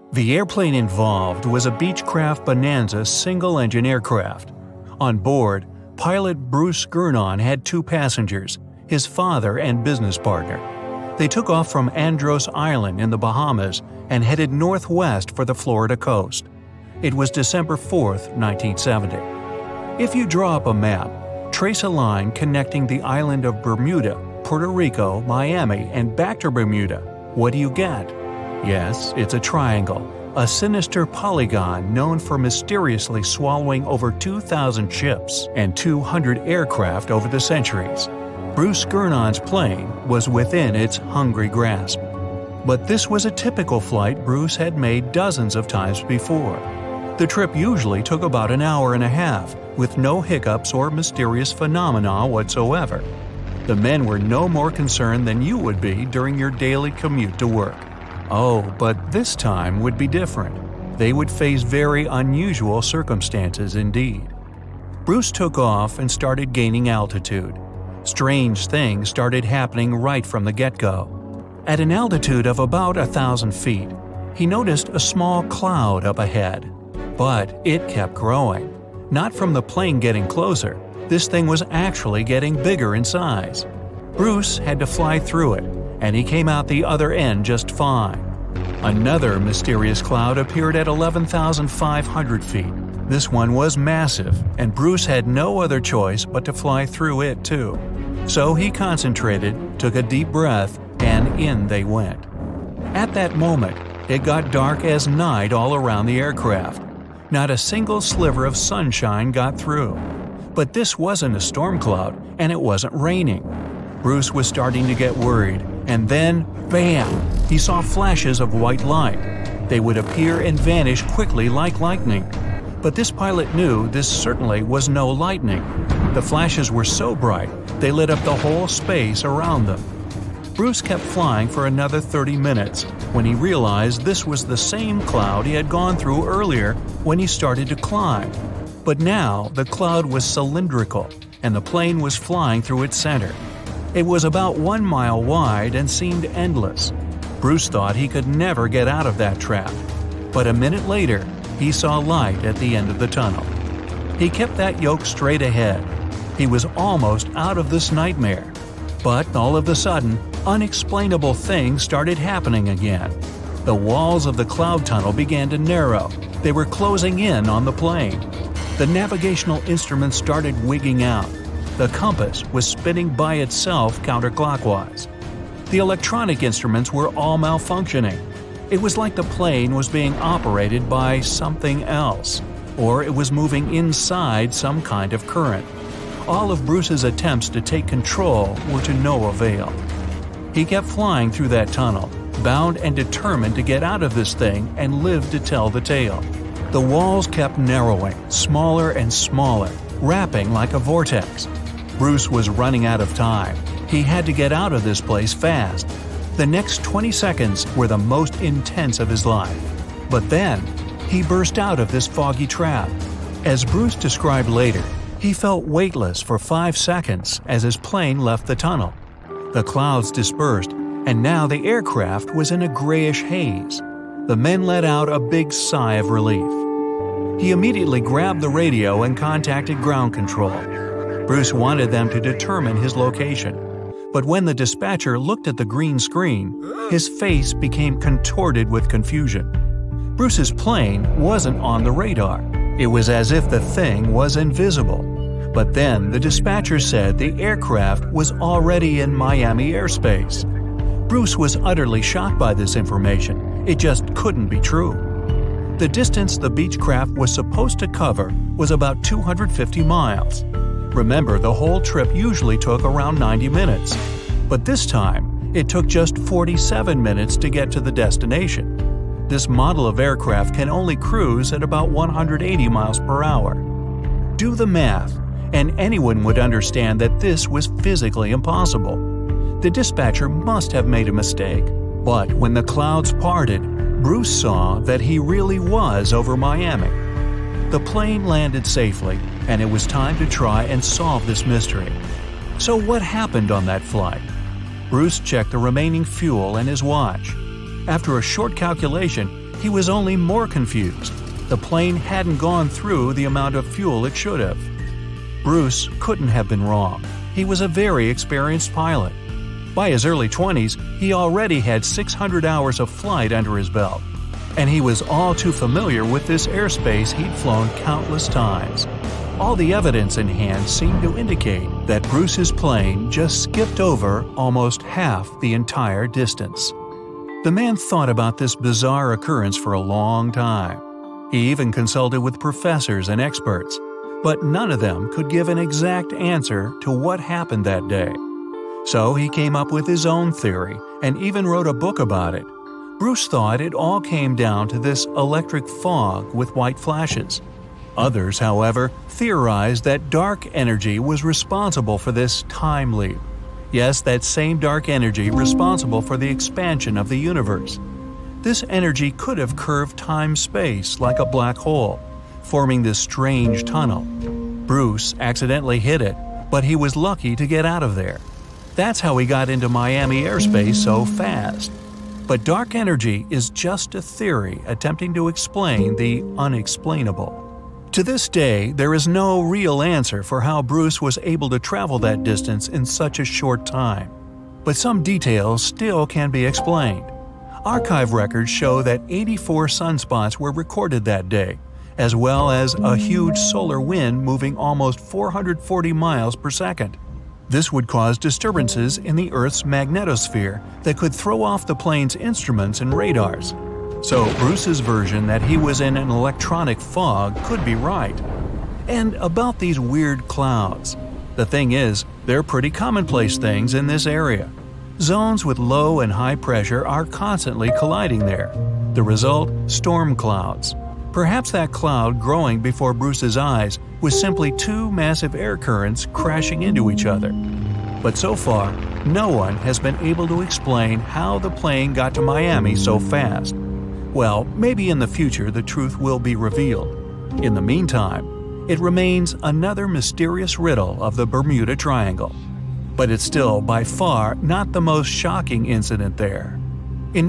The airplane involved was a Beechcraft Bonanza single-engine aircraft. On board, pilot Bruce Gernon had 2 passengers, his father and business partner. They took off from Andros Island in the Bahamas and headed northwest for the Florida coast. It was December 4, 1970. If you draw up a map, trace a line connecting the island of Bermuda, Puerto Rico, Miami, and back to Bermuda, what do you get? Yes, it's a triangle, a sinister polygon known for mysteriously swallowing over 2,000 ships and 200 aircraft over the centuries. Bruce Gernon's plane was within its hungry grasp. But this was a typical flight Bruce had made dozens of times before. The trip usually took about an hour and a half, with no hiccups or mysterious phenomena whatsoever. The men were no more concerned than you would be during your daily commute to work. Oh, but this time would be different. They would face very unusual circumstances indeed. Bruce took off and started gaining altitude. Strange things started happening right from the get-go. At an altitude of about 1,000 feet, he noticed a small cloud up ahead. But it kept growing. Not from the plane getting closer, this thing was actually getting bigger in size. Bruce had to fly through it, and he came out the other end just fine. Another mysterious cloud appeared at 11,500 feet. This one was massive, and Bruce had no other choice but to fly through it too. So he concentrated, took a deep breath, and in they went. At that moment, it got dark as night all around the aircraft. Not a single sliver of sunshine got through. But this wasn't a storm cloud, and it wasn't raining. Bruce was starting to get worried, and then, bam! He saw flashes of white light. They would appear and vanish quickly like lightning. But this pilot knew this certainly was no lightning. The flashes were so bright, they lit up the whole space around them. Bruce kept flying for another 30 minutes when he realized this was the same cloud he had gone through earlier when he started to climb. But now the cloud was cylindrical, and the plane was flying through its center. It was about 1 mile wide and seemed endless. Bruce thought he could never get out of that trap. But a minute later, he saw light at the end of the tunnel. He kept that yoke straight ahead. He was almost out of this nightmare. But all of a sudden, unexplainable things started happening again. The walls of the cloud tunnel began to narrow. They were closing in on the plane. The navigational instruments started wigging out. The compass was spinning by itself counterclockwise. The electronic instruments were all malfunctioning. It was like the plane was being operated by something else, or it was moving inside some kind of current. All of Bruce's attempts to take control were to no avail. He kept flying through that tunnel, bound and determined to get out of this thing and live to tell the tale. The walls kept narrowing, smaller and smaller, wrapping like a vortex. Bruce was running out of time. He had to get out of this place fast. The next 20 seconds were the most intense of his life. But then, he burst out of this foggy trap. As Bruce described later, he felt weightless for 5 seconds as his plane left the tunnel. The clouds dispersed, and now the aircraft was in a grayish haze. The men let out a big sigh of relief. He immediately grabbed the radio and contacted ground control. Bruce wanted them to determine his location. But when the dispatcher looked at the green screen, his face became contorted with confusion. Bruce's plane wasn't on the radar. It was as if the thing was invisible. But then the dispatcher said the aircraft was already in Miami airspace. Bruce was utterly shocked by this information. It just couldn't be true. The distance the Beechcraft was supposed to cover was about 250 miles. Remember, the whole trip usually took around 90 minutes. But this time, it took just 47 minutes to get to the destination. This model of aircraft can only cruise at about 180 miles per hour. Do the math, and anyone would understand that this was physically impossible. The dispatcher must have made a mistake. But when the clouds parted, Bruce saw that he really was over Miami. The plane landed safely, and it was time to try and solve this mystery. So what happened on that flight? Bruce checked the remaining fuel and his watch. After a short calculation, he was only more confused. The plane hadn't gone through the amount of fuel it should have. Bruce couldn't have been wrong. He was a very experienced pilot. By his early 20s, he already had 600 hours of flight under his belt, and he was all too familiar with this airspace he'd flown countless times. All the evidence in hand seemed to indicate that Bruce's plane just skipped over almost half the entire distance. The man thought about this bizarre occurrence for a long time. He even consulted with professors and experts, but none of them could give an exact answer to what happened that day. So he came up with his own theory and even wrote a book about it. Bruce thought it all came down to this electric fog with white flashes. Others, however, theorized that dark energy was responsible for this time leap. Yes, that same dark energy responsible for the expansion of the universe. This energy could have curved time-space like a black hole, forming this strange tunnel. Bruce accidentally hit it, but he was lucky to get out of there. That's how he got into Miami airspace so fast. But dark energy is just a theory attempting to explain the unexplainable. To this day, there is no real answer for how Bruce was able to travel that distance in such a short time. But some details still can be explained. Archive records show that 84 sunspots were recorded that day, as well as a huge solar wind moving almost 440 miles per second. This would cause disturbances in the Earth's magnetosphere that could throw off the plane's instruments and radars. So Bruce's version that he was in an electronic fog could be right. And about these weird clouds. The thing is, they're pretty commonplace things in this area. Zones with low and high pressure are constantly colliding there. The result? Storm clouds. Perhaps that cloud growing before Bruce's eyes was simply two massive air currents crashing into each other. But so far, no one has been able to explain how the plane got to Miami so fast. Well, maybe in the future the truth will be revealed. In the meantime, it remains another mysterious riddle of the Bermuda Triangle. But it's still by far not the most shocking incident there. In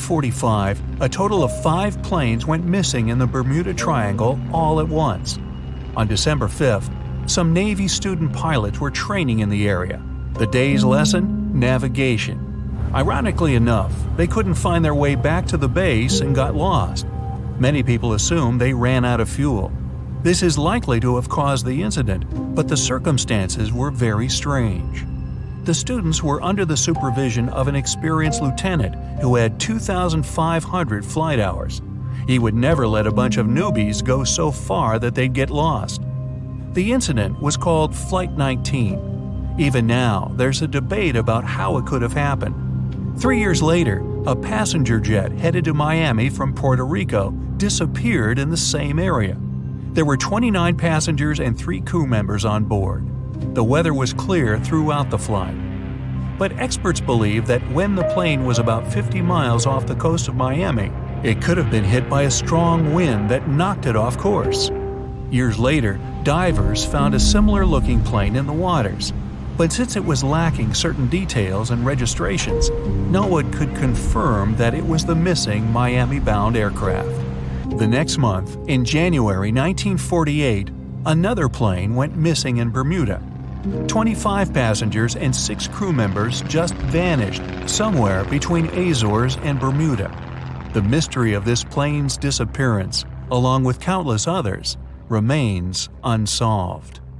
1945, a total of 5 planes went missing in the Bermuda Triangle all at once. On December 5th, some Navy student pilots were training in the area. The day's lesson? Navigation. Ironically enough, they couldn't find their way back to the base and got lost. Many people assume they ran out of fuel. This is likely to have caused the incident, but the circumstances were very strange. The students were under the supervision of an experienced lieutenant who had 2,500 flight hours. He would never let a bunch of newbies go so far that they'd get lost. The incident was called Flight 19. Even now, there's a debate about how it could have happened. 3 years later, a passenger jet headed to Miami from Puerto Rico disappeared in the same area. There were 29 passengers and 3 crew members on board. The weather was clear throughout the flight. But experts believe that when the plane was about 50 miles off the coast of Miami, it could have been hit by a strong wind that knocked it off course. Years later, divers found a similar-looking plane in the waters. But since it was lacking certain details and registrations, no one could confirm that it was the missing Miami-bound aircraft. The next month, in January 1948, another plane went missing in Bermuda. 25 passengers and 6 crew members just vanished somewhere between Azores and Bermuda. The mystery of this plane's disappearance, along with countless others, remains unsolved.